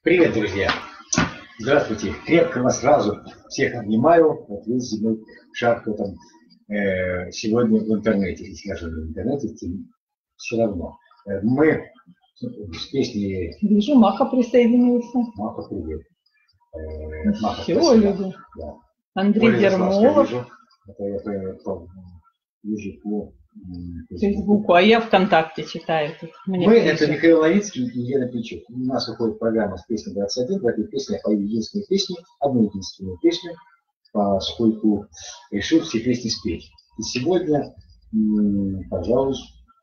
Привет, друзья! Здравствуйте! Крепко вас сразу всех обнимаю. Вот весь земной шар, кто там сегодня в интернете. Если я живу в интернете, тем все равно. Мы с песней... Вижу, Маха присоединился. Маха, привет. Маха, Все, люди. Да. Андрей Ермолов. Это я вижу по Фейсбуку, а я ВКонтакте читаю. Это Михаил Новицкий и Елена Пичук. У нас выходит программа с песней 21. В этой песне я пою единственную песню, одну единственную песню, поскольку решил все песни спеть. И сегодня, пожалуй,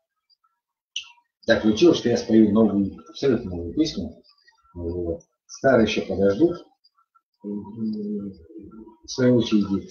так получилось, что я спою новую, абсолютно новую песню. Вот. Старые еще подождут. В свою очередь.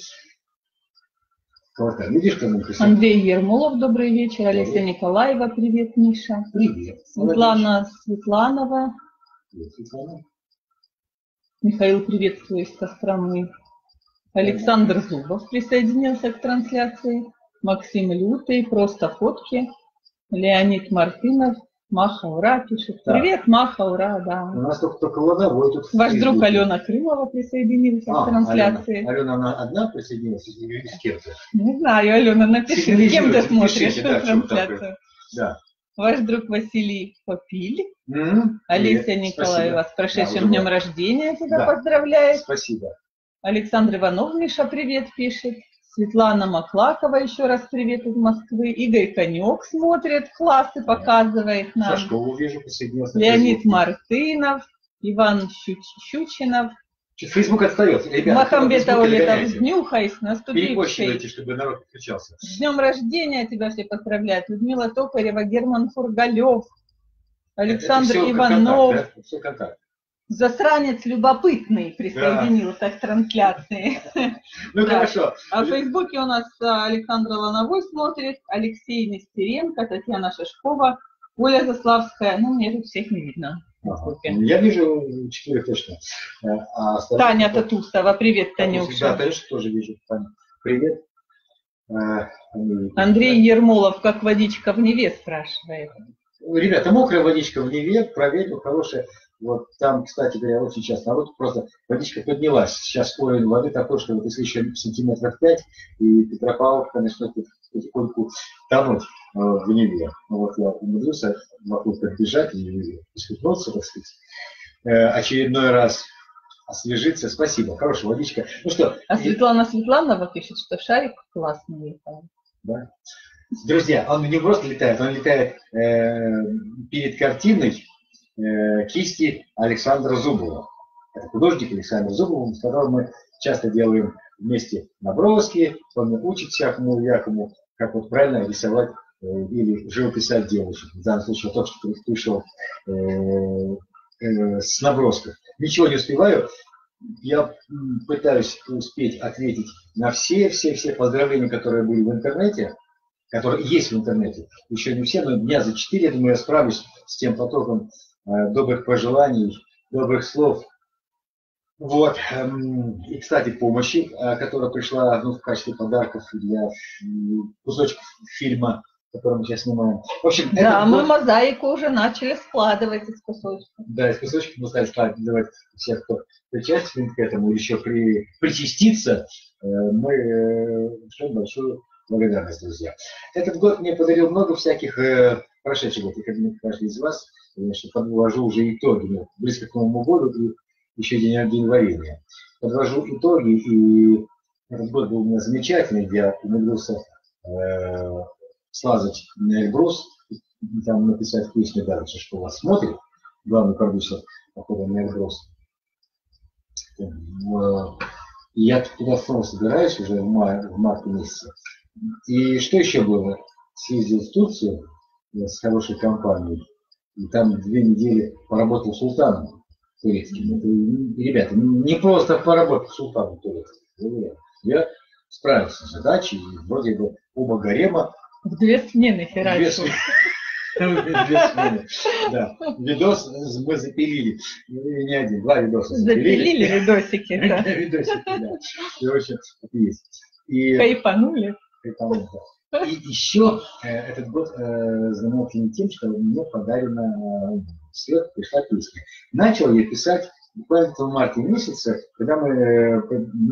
Видишь, Андрей Ермолов, добрый вечер. Олеся Николаева, привет, Миша. Привет. Светлана Светланова. Привет, Светлана. Михаил, приветствую из Костромы. Александр Зубов присоединился к трансляции. Максим Лютый, просто фотки. Леонид Мартынов. Маха, ура, пишет. Да. Привет, Маха, ура, да. У нас только Луновой тут. Ваш друг Алена Крылова присоединился к трансляции. Алена, она одна присоединилась или с кем-то? Не знаю, Алена, напиши, с кем ты смотришь трансляцию. Да. Ваш друг Василий Попиль. Олеся Николаева с прошедшим днем рождения тебя поздравляет. Спасибо. Александр Иванов, Миша, привет, пишет. Светлана Маклакова, еще раз привет из Москвы. Игорь Конек смотрит, классы показывает нам. Шашкову вижу, присоединился. Леонид Мартынов, Иван Щучинов. Фейсбук отстает. Ребята, Махамбет Аулетов, днюхайся, наступивший. Перепощивайте, чтобы народ подключался. С днем рождения тебя все поздравляют. Людмила Токарева, Герман Фургалев, Александр Иванов. Контакт, да? Все контакт. Засранец любопытный присоединился к трансляции. Ну хорошо. А в Фейсбуке у нас Александр Лановой смотрит, Алексей Нестеренко, Татьяна Шишкова, Оля Заславская. Ну, мне тут всех не видно. Я вижу 4 точно. Таня Татусова, привет, Танюша. Да, Танюша тоже вижу. Таня. Привет. Андрей Ермолов, как водичка в Неве, спрашивает. Ребята, мокрая водичка в Неве, проверил, хорошая. Вот там, кстати говоря, очень часто народ просто водичка поднялась. Сейчас уровень воды такой, что вот если еще сантиметров 5, и Петропавловка начнет потихоньку тонуть в Неве. Ну, вот я умудрился вокруг бежать и искупнуться, так сказать, очередной раз освежиться. Спасибо, хорошая водичка. Ну что? Светлана Светланова пишет, что шарик классный летает. Да. Друзья, он не просто летает, он летает перед картиной кисти Александра Зубова. Это художник Александр Зубов, с которым мы часто делаем вместе наброски, он учит всякому, как вот правильно рисовать или живописать девушек. В данном случае тот, что пришел с набросков. Ничего не успеваю. Я пытаюсь успеть ответить на все поздравления, которые были в интернете, которые есть в интернете. Еще не все, но дня за 4, я думаю, я справлюсь с тем потоком добрых пожеланий, добрых слов. Вот. И, кстати, помощи, которая пришла в качестве подарков для кусочков фильма, который мы сейчас снимаем. В общем, да, мы мозаику уже начали складывать из кусочков. Да, из кусочков мы стали складывать всех, кто причастен к этому, еще причаститься. Мы шлем большую благодарность, друзья. Этот год мне подарил много всяких, прошедший год, и как каждый из вас, конечно, подвожу уже итоги, близко к Новому году и еще день варенья. Подвожу итоги, и этот год был у меня замечательный, я умудрился слазать на Эльбрус, там написать песню дальше, что вас смотрит, главный продюсер, походу, на Эльбрус. Я туда снова собираюсь уже в марте месяце. И что еще было? Съездил в Турцию с хорошей компанией, и там 2 недели поработал султаном турецким. Это, ребята, не просто поработал султаном турецким. Я справился с задачей, и вроде бы оба гарема. В 2 смены херачил. 2 смены. Да. Видос мы запилили. Не один, 2 видоса запилили. Запилили видосики, да. Видосики, да. И, в общем, есть. Кайфанули. И еще этот год знаменателен тем, что мне подарена след, пришла песня. Начал я писать буквально в марте месяце, когда мы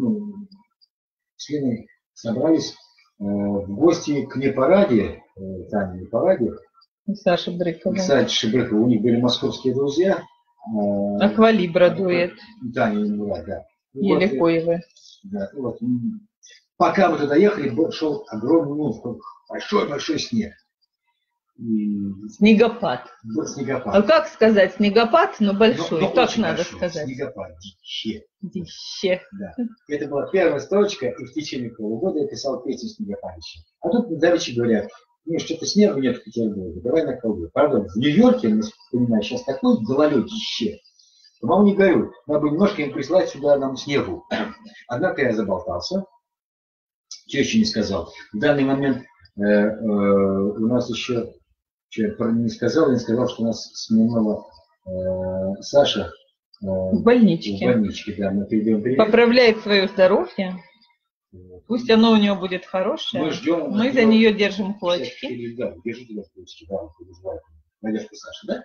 с Леной собрались в гости к Непараде, Тане Непараде. И Саша Брыкова. Саша Шибрыкова. У них были московские друзья. Аквалибра дует. Таня Немурат, да. Еликоевы. Да, вот. Пока мы туда ехали, шел огромный, большой снег. Снегопад. Снегопад. А как сказать снегопад, но большой? Но как надо большой сказать? Снегопад. Дище. Дище. Да. Это была первая строчка, и в течение полугода я писал песню «Снегопадище». А тут давеча говорят, что-то снега нет в Петербурге, давай на колду. Правда, в Нью-Йорке, понимаю, сейчас такое гололедище. По-моему, не горю. Надо бы немножко им прислать сюда нам снегу. Однако я заболтался. Что еще не сказал? В данный момент у нас еще, что я не сказал, что у нас Смирнова Саша в больничке. В больничке, да, мы перейдем привет. Поправляет свое здоровье. Пусть оно у него будет хорошее. Мы ждем. Мы за нее держим кулачки. Да, держите за кулачки, да, Надежда Саша, да?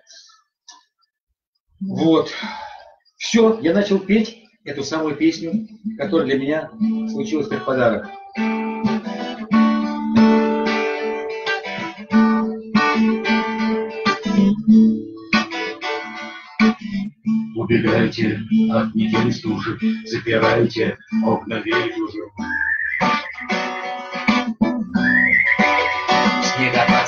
Вот. Все, я начал петь эту самую песню, которая для меня случилась как подарок. Убегайте от недели стужи, запирайте окна верблюжьим. Снегопад,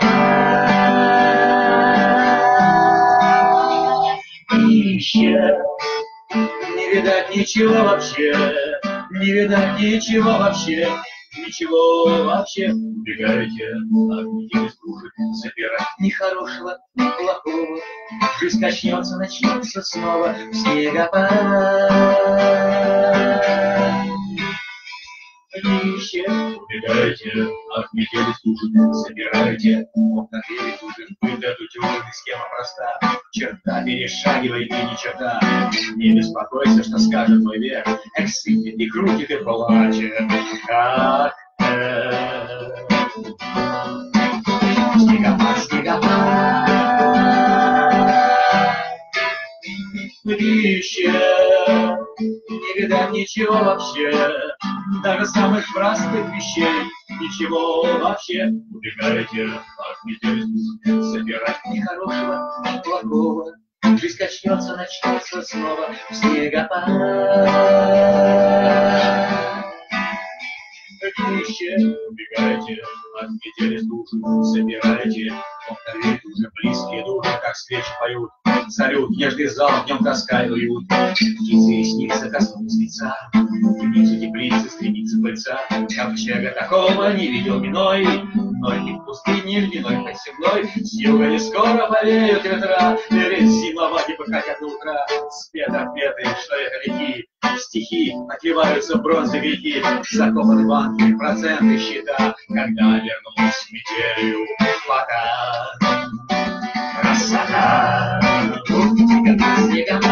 снегопад, не видать ничего вообще, не видать ничего вообще, ничего вообще. Убегайте от недели стужи, запирайте нехорошего, ни плохого. Жизнь начнется снова в снегопад. Убегайте от метели стужи, собирайте окна двери ужин. Быт эту тюрьму, схема проста, черта перешагивайте ни черта. Не беспокойся, что скажет мой век, эх, сыпет и крутит и плачет. Как снегопад, снегопад. Не видать ничего вообще, даже самых простых вещей, ничего вообще. Убегайте от метели, собирать нехорошего, ни плохого. Жизнь начнется снова в снегопад. Убегайте от метели стужи, собирайте окна уже близкие души, как свечи поют. Салют, нежный зал, днем тоска и уют. Птицы ресницы коснулись лица, темницы теплицы, стремится пыльца. Ковчега такого не видел миной, ноль ни в пустыне, льняной под землей. С юга не скоро повеют ветра, ведь зимовать не покатят до утра. Спет ответы, что это реки, стихи отливаются бронзой веки. Закопаны банки, проценты, счета, когда вернулась метелью пока. Красота, снегопад,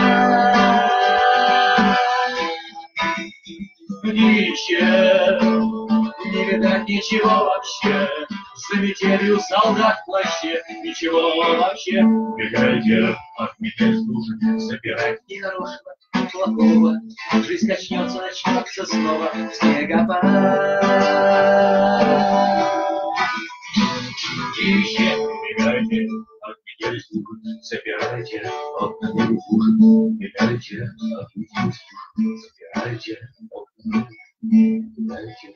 не видать ничего вообще, за метелью солдат в плаще, ничего вообще. Убегайте от метель стужи, собирать нехорошего, ни плохого. Жизнь начнется снова в снегопад. Убегайте от метели стужи, собирайте окна двери ужин. Убегайте от метели стужи, собирайте окна двери. Убегайте.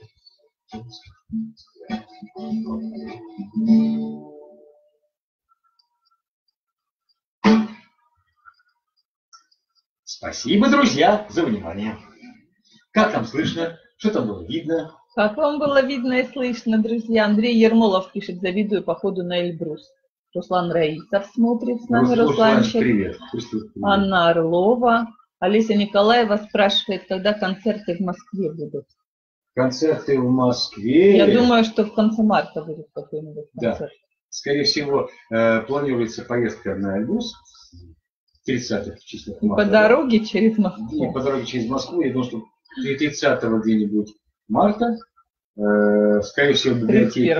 Спасибо, друзья, за внимание. Как там слышно? Что там было видно? Как вам было видно и слышно, друзья? Андрей Ермолов пишет: завидую походу на Эльбрус. Руслан Раисов смотрит с нами, Русланчик. Привет. Анна Орлова. Олеся Николаева спрашивает, когда концерты в Москве будут. Концерты в Москве. Я думаю, что в конце марта будет какой-нибудь концерт. Да. Скорее всего, планируется поездка на Эльбрус. 30-х числах марта. По дороге через Москву. И по дороге через Москву. Я думаю, что 30-го где-нибудь марта Скорее всего, в библиотеке,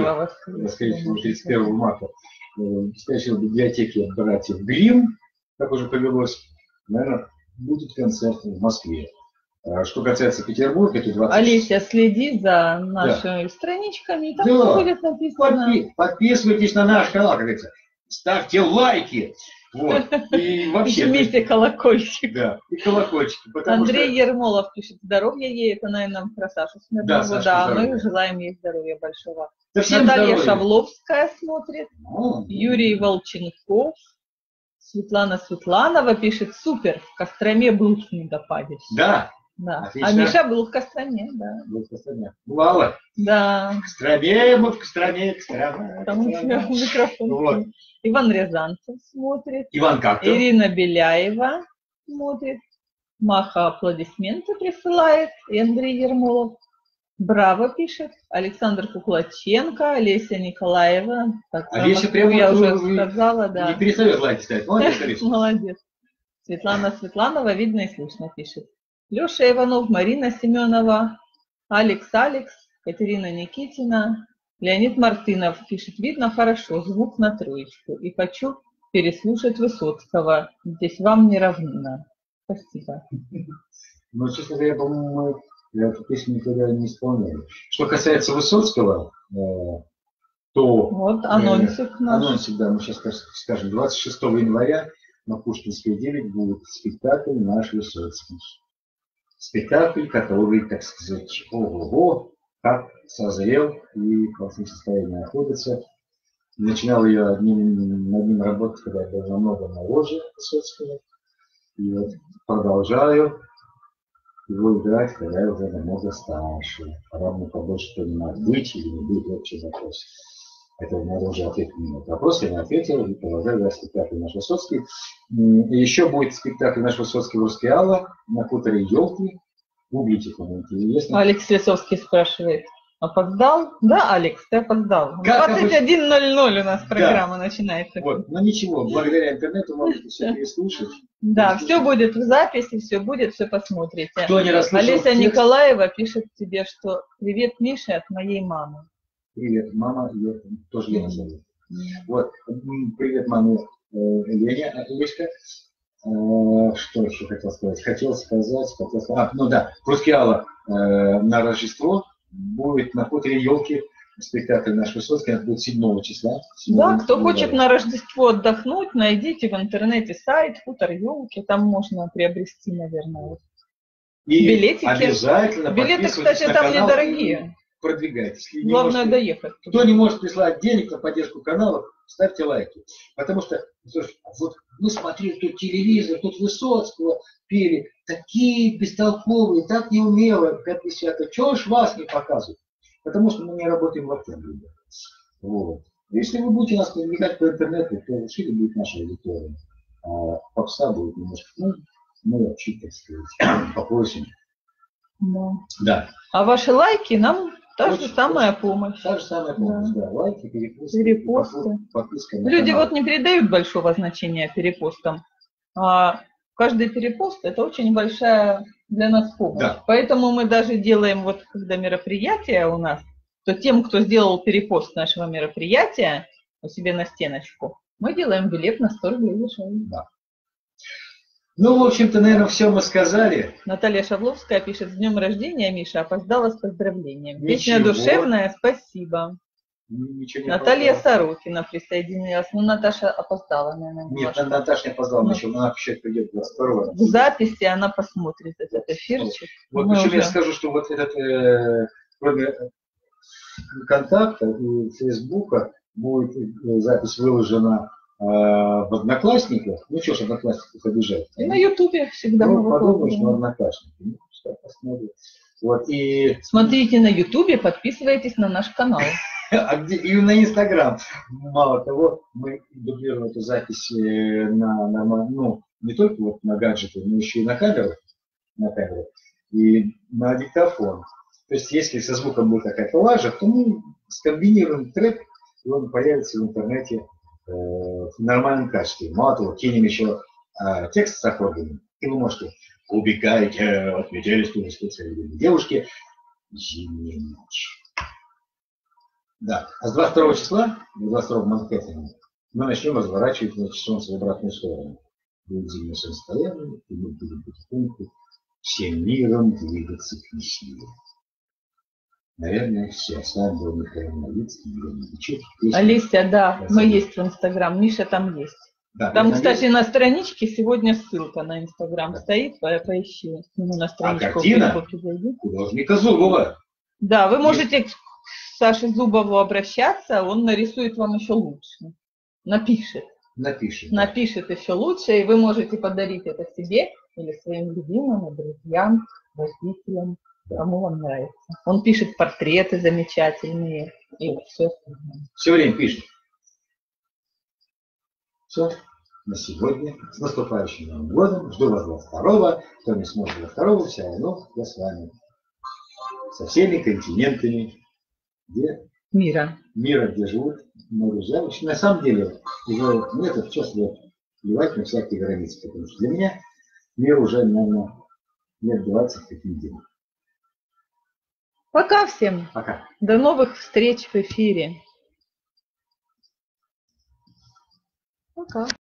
31 марта, скорее всего, в библиотеке братьев Гримм, как уже повелось, наверное, будет концерт в Москве. Что касается Петербурга, это 26. Олеся, следи за нашими страничками, там Да. будет написано. Подписывайтесь на наш канал, как говорится. Ставьте лайки. Вот. И вообще. Жмите колокольчик. Да, и колокольчики. Андрей Ермолов пишет, здоровья ей, это, наверное, про Сашу Смирнову. Да, мы желаем ей здоровья большого. Да, Наталья здоровья. Шавловская смотрит. Юрий Волченков. Светлана Светланова пишет, супер, в Костроме был в снегопаде. Да. Да. Отлично. А Миша был в Костроме, да. Был в Костроме. Бывало. Да. В Костроме, мы в Костроме. Там у тебя микрофон. Вот. Иван Рязанцев смотрит. Иван как-то. Ирина Беляева смотрит. Маха аплодисменты присылает. И Андрей Ермолов. Браво пишет. Александр Куклаченко, Олеся Николаева. Так, Олеся прямо я уже сказала, да. Не перестает лайки ставить. Молодец, Олеся. Молодец. Светлана Светланова, видно и слышно, пишет. Леша Иванов, Марина Семенова, Алекс, Катерина Никитина, Леонид Мартынов пишет, видно хорошо, звук на троечку. И хочу переслушать Высоцкого. Здесь вам не равнина. Спасибо. Ну, честно говоря, по-моему, мы эту песню никогда не исполняли. Что касается Высоцкого, то... Вот анонсик наш. Анонсик, да, мы сейчас скажем. 26 января на Пушкинской 9 будет спектакль «Наш Высоцкий». Спектакль, который, так сказать, ого-го, как созрел и в каком состоянии находится. Начинал я над ним работать, когда я был намного моложе Высоцкого. И вот продолжаю его играть, когда я уже намного старше. Пора мне побольше понимать, быть или не быть, общий запрос. Это надо уже ответить на этот вопрос. Я не ответил и продолжаю играть спектакль «Наш Высоцкий». И еще будет спектакль «Наш Высоцкий» в Русскеала на хуторе Елки. Гуглите, кому интересно. Алекс Лесовский спрашивает. Опоздал? Да, Алекс, ты опоздал. 21:00 у нас программа начинается. Вот, но ничего, благодаря интернету можете все переслушать. Да, все будет в записи, все посмотрите. Кто не расслышал Олеся текст... Николаева пишет тебе, что привет, Миша, от моей мамы. Привет, мама, ее тоже Лена зовут. Вот, привет, маме Лене, Олечка. Что еще хотел сказать? Ну да, Русскеала на Рождество будет на хуторе Елки спектакль «Наш Высоцкий», это будет 7 числа. Да, кто хочет на Рождество отдохнуть, найдите в интернете сайт «Хутор Елки», там можно приобрести, наверное, и билетики. Обязательно билеты, кстати, там недорогие. Продвигайтесь. Главное доехать. Кто не может прислать денег на поддержку канала, ставьте лайки. Потому что, вот мы смотрели тут телевизор, тут Высоцкого пели, такие бестолковые, так неумело, 50. Чего ж вас не показывают? Потому что мы не работаем в октябре. Вот. Если вы будете нас продвигать по интернету, то шире будет наша аудитория. А попса будет немножко, мы вообще, так сказать, попросим. Да. А ваши лайки нам та же самая помощь. Та же самая помощь, да. Лайки, перепосты. Подписка. Люди вот не придают большого значения перепостам. А каждый перепост – это очень большая для нас помощь. Да. Поэтому мы даже делаем, вот когда мероприятие у нас, то тем, кто сделал перепост нашего мероприятия у себя на стеночку, мы делаем билет на 100 рублей дешевле. Да. Ну, в общем-то, наверное, все мы сказали. Наталья Шавловская пишет: с днем рождения, Миша, опоздала с поздравлением. Ничего. Песня душевная, спасибо. Наталья Сорокина присоединилась. Ну, Наташа опоздала, наверное. Нет, Наташа не опоздала, она вообще придет 22-го. В записи она посмотрит этот эфирчик. Вот почему я скажу, что вот этот, кроме контакта и Фейсбука, будет запись выложена в Одноклассниках. Ну, что ж Одноклассников обижать? И на Ютубе всегда. Ну, подумаешь, что Одноклассники. Ну, что посмотрим. Вот, и... Смотрите на Ютубе, подписывайтесь на наш канал. А где? И на Инстаграм. Мало того, мы дублируем эту запись ну, не только вот на гаджеты, но еще и на камеру. И на диктофон. То есть, если со звуком будет какая-то лажа, то мы скомбинируем трек, и он появится в интернете в нормальном качестве. Мало того, кинем еще текст с аккордами, и вы можете «Убегайте от метели, что не девушки, зимняя ночь». Да. А с 22 числа, 22 в Манхэттене, мы начнем разворачивать на Солнце в обратную сторону. Будет зимнее солнцестояние, и мы будем потихоньку всем миром двигаться к весне. Наверное, все. С вами был Михаил Новицкий, Елена Бичук. Олеся, да, мы есть в Инстаграм. Миша там есть. Да, там, кстати, на страничке сегодня ссылка на Инстаграм стоит, поищи. На страничку картина художника Зубова. Да, вы можете к Саше Зубову обращаться, он нарисует вам еще лучше. Напишет еще лучше, и вы можете подарить это себе или своим любимым, друзьям, родителям, кому вам нравится. Он пишет портреты замечательные и все. Все время пишет. Все. На сегодня. С наступающим Новым годом. Жду вас 22-го. Кто не сможет 22-го, все равно я с вами. Со всеми континентами, где мира, где живут много женщин. На самом деле, уже нет чувства плевать на всякие границы, потому что для меня мир уже, наверное, лет 20 как недель. Пока всем. Пока. До новых встреч в эфире. Пока.